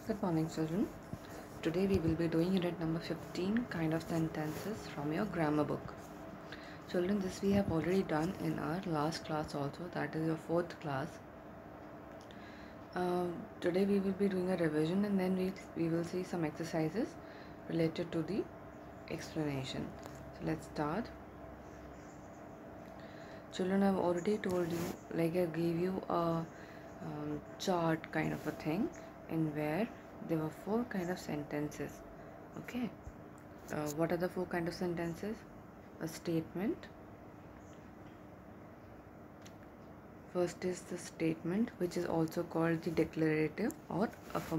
Good morning, children. Today we will be doing unit number 15, kind of sentences from your grammar book. Children, this we have already done in our last class also, that is your 4th class. Today we will be doing a revision and then we will see some exercises related to the explanation. So let's start. Children, I've already told you, like I gave you a chart kind of a thing in where there were 4 kind of sentences. Okay, what are the 4 kind of sentences? A statement. First is the statement, which is also called the declarative or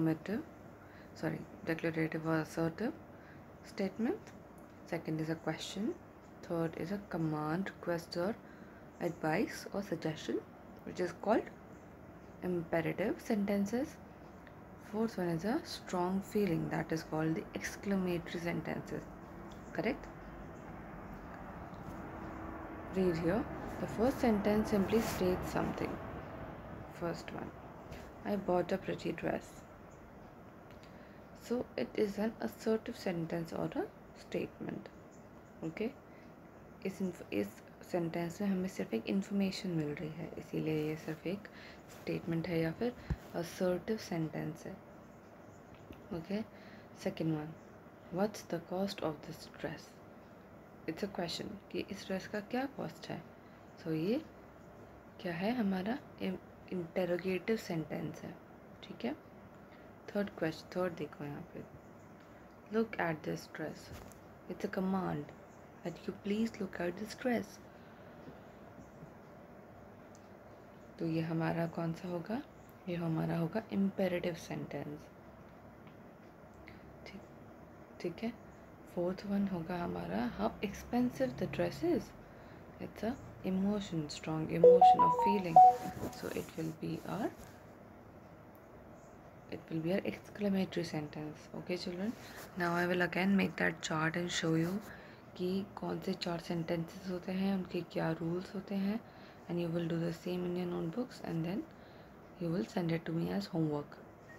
declarative or assertive statement. Second is a question. Third is a command, request or advice or suggestion, which is called imperative sentences. Fourth one is a strong feeling, that is called the exclamatory sentences. Correct? Read here. The first sentence simply states something. First one, I bought a pretty dress. So it is an assertive sentence or a statement. Okay, इस sentence में हमें सिर्फ एक information मिल रही है, इसीलिए ये सिर्फ एक स्टेटमेंट है या फिर असर्टिव सेंटेंस है. Okay, second one, what's the cost of this dress. It's a question कि इस ड्रेस का क्या कॉस्ट है. सो ये क्या है, हमारा इंटेरोगेटिव सेंटेंस है. ठीक है. थर्ड देखो यहाँ पे, look at this dress. It's a command that you please look at this dress. तो ये हमारा कौन सा होगा, ये हमारा होगा imperative sentence. ठीक है. फोर्थ वन होगा हमारा how expensive the dress is. It's a emotion, strong emotion of feeling. So it will be our exclamatory sentence. Okay children, now I will again make that chart and show you कि कौन से 4 sentences होते हैं, उनके क्या rules होते हैं, and you will do the same in your notebooks and then you will send it to me as homework.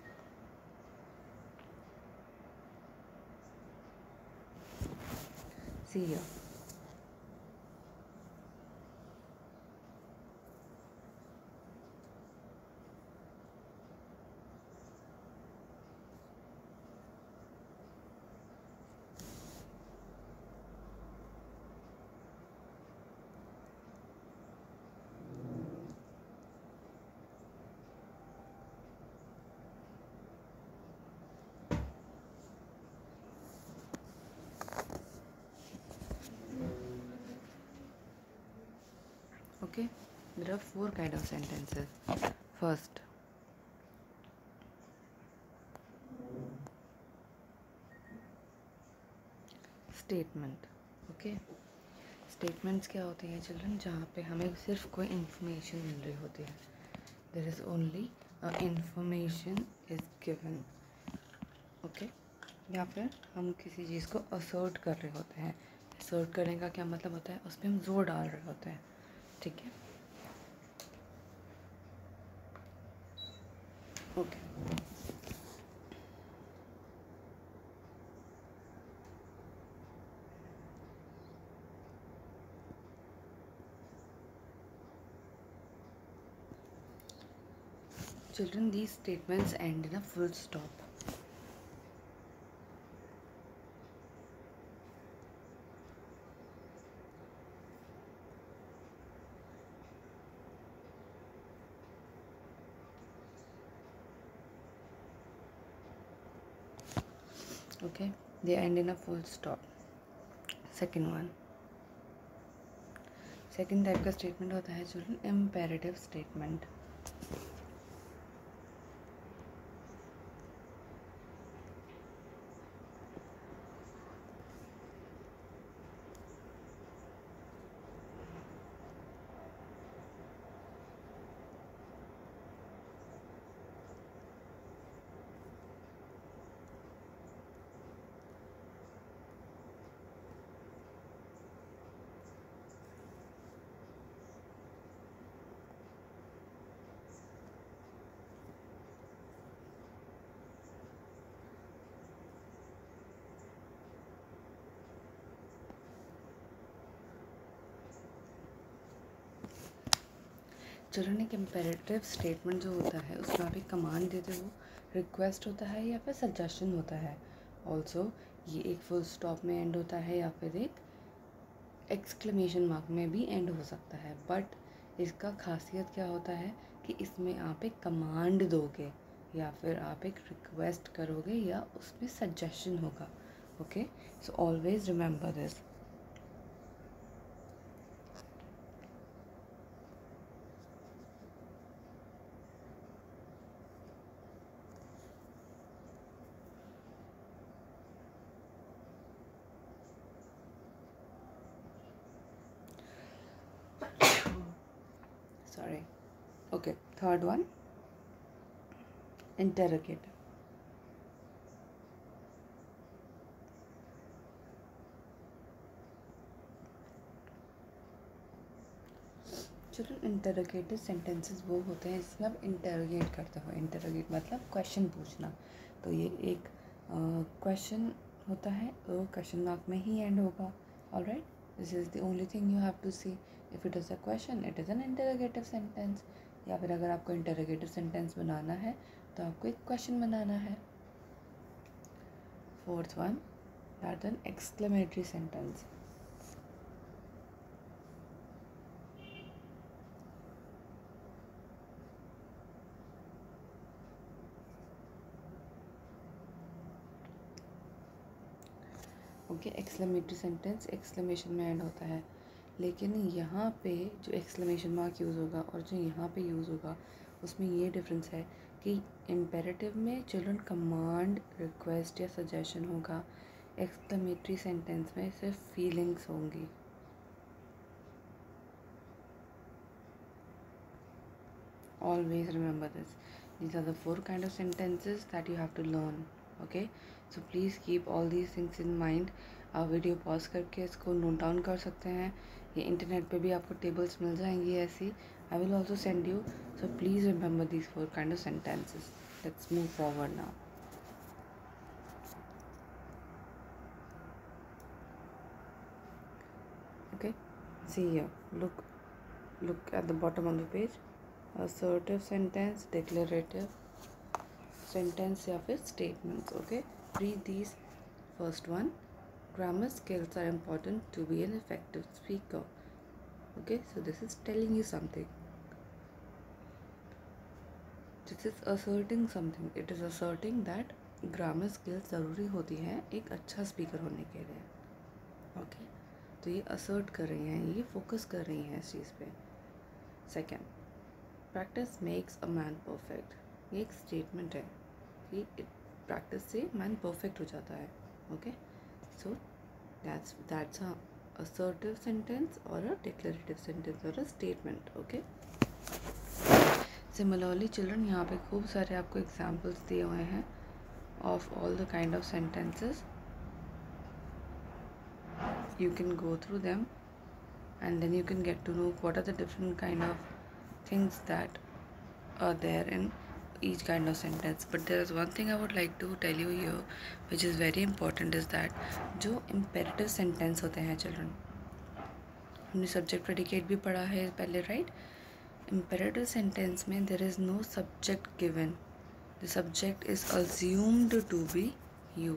See here. Okay, there are 4 kind of sentences. First, statement. Okay, statements क्या होते हैं children, जहाँ पे हमें सिर्फ कोई information मिल रही होती है. There is only information is given. Okay, या फिर हम किसी चीज़ को assert कर रहे होते हैं. assert करने का क्या मतलब होता है, उसमें हम जोर डाल रहे होते हैं. ठीक है. Okay, children, these statements end in a full stop. Okay, they end in a full stop. Second one, second type का statement होता है children, imperative statement. चिल्ड्रन एक इम्पेरेटिव स्टेटमेंट जो होता है उसमें आप एक कमांड देते हो, रिक्वेस्ट होता है या फिर सजेशन होता है। ऑल्सो ये एक फुल स्टॉप में एंड होता है या फिर एक एक्सक्लेमेशन मार्क में भी एंड हो सकता है। बट इसका खासियत क्या होता है कि इसमें आप एक कमांड दोगे या फिर आप एक रिक्वेस्ट करोगे या उसमें सजेशन होगा। Okay, so always remember this. Sorry. Okay, third one, interrogative. Children interrogative sentences वो होते हैं जिसमें आप इंटरोगेट करते हो। इंटरोगेट मतलब क्वेश्चन पूछना। तो ये एक क्वेश्चन होता है, तो क्वेश्चन मार्क में ही एंड होगा। Alright, this is the only thing you have to see. If it is a question it is an interrogative sentence. या फिर अगर आपको इंटरोगेटिव सेंटेंस बनाना है तो आपको एक क्वेश्चन बनाना है। Fourth one, that an exclamatory sentence. Okay, exclamatory sentence exclamation में एंड होता है, लेकिन यहाँ पे जो एक्सक्लेमेशन मार्क यूज़ होगा और जो यहाँ पे यूज़ होगा उसमें ये डिफरेंस है कि इम्पेरेटिव में चिल्ड्रन कमांड, रिक्वेस्ट या सजेशन होगा। एक्सक्लेमेटरी सेंटेंस में सिर्फ फीलिंग्स होंगी। Always remember this. These are the 4 kind of sentences that you have to learn. Okay, so please keep all these things in mind. आप video pause करके इसको note down कर सकते हैं। ये इंटरनेट पे भी आपको टेबल्स मिल जाएंगी ऐसी। I will also send you, so please remember these 4 kind of sentences. Let's move forward now. Okay, see here, look at the bottom of the page. Assertive sentence, declarative sentence या फिर statements. Okay, read these. First one, grammar skills are important to be an effective speaker. Okay, so this is telling you something. This is asserting something. It is asserting that grammar skills ज़रूरी होती हैं एक अच्छा speaker होने के लिए. Okay, तो ये assert कर रही हैं, ये focus कर रही हैं इस चीज़ पे. Second, practice makes a man perfect. ये एक statement है कि practice से man perfect हो जाता है. Okay, so that's a assertive sentence or a declarative sentence or a statement. Okay, similarly children, यहाँ पे खूब सारे आपको examples दिए हुए हैं of all the kind of sentences. You can go through them and then you can get to know what are the different kind of things that are there in each kind of sentence. But there is one thing I would like to tell you here which is very important, is that जो imperative sentence होते हैं children, हमने subject predicate भी पढ़ा है पहले, right? Imperative sentence में there is no subject given. The subject is assumed to be you.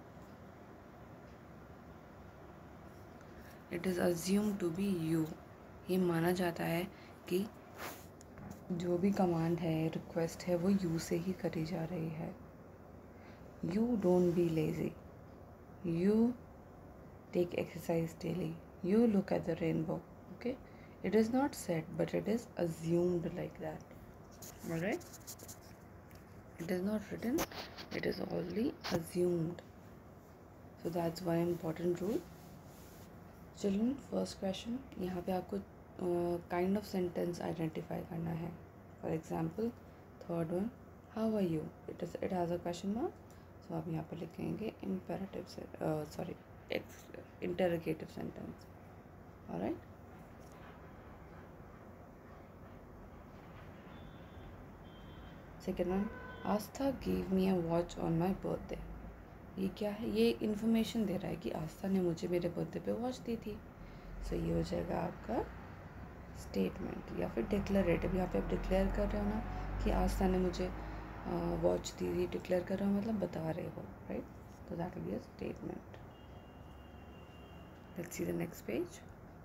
It is assumed to be you. ये माना जाता है कि जो भी कमांड है, रिक्वेस्ट है, वो यू से ही करी जा रही है. You don't be lazy, you take exercise daily, you look at the rainbow. Okay, it is not said but it is assumed like that. Alright, it is not written, it is only assumed. So that's one important rule. Children, first question, यहाँ पे आपको kind of sentence identify करना है. For example third one, how are you, it has a question mark. So आप यहाँ पे लिखेंगे imperative sorry interrogative sentence. Alright, second one, Aastha give me a watch on my birthday. ये क्या है? ये इन्फॉर्मेशन दे रहा है कि आस्था ने मुझे मेरे बर्थडे पे वॉच दी थी. सो ये हो जाएगा आपका स्टेटमेंट या फिर डिक्लेरेटिव, यहाँ पे आप डिक्लेयर कर रहे हो ना कि आस्था ने मुझे वॉच दी थी, डिक्लेयर कर रहे हो मतलब बता रहे हो, राइट? तो that will be a statement. Let's see the next page.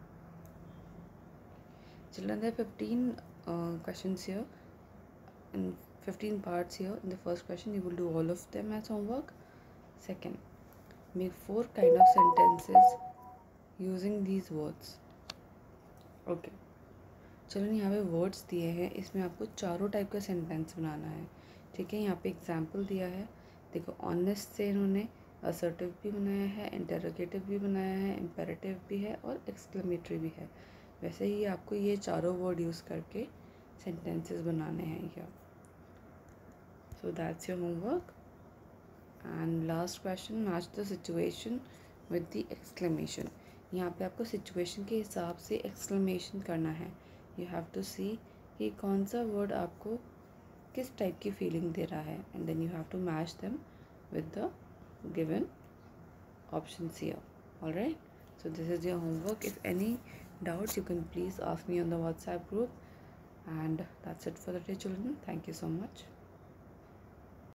Children, there are 15 questions here and 15 parts here. In the first question, you will do all of them as homework. Second, make 4 kind of sentences using these words. Okay. चलो यहाँ पे words दिए हैं, इसमें आपको चारों type का sentence बनाना है. ठीक है, यहाँ पे एग्जाम्पल दिया है. देखो, ऑनेस्ट से इन्होंने असर्टिव भी बनाया है, इंटरोगेटिव भी बनाया है, इम्पेरेटिव भी है और एक्सक्लेमेटरी भी है. वैसे ही आपको ये चारों वर्ड यूज़ करके सेंटेंसेस बनाने हैं यहाँ. So that's your homework. And last question, match the situation with the exclamation. यहाँ पे आपको सिचुएशन के हिसाब से एक्सक्लेमेशन करना है. यू हैव टू सी कि कौन सा वर्ड आपको किस टाइप की फीलिंग दे रहा है, and then you have to match them with the given options here. Alright, so this is your homework. If any doubts, you can please ask me on the WhatsApp group. And that's it for the day, children. Thank you so much.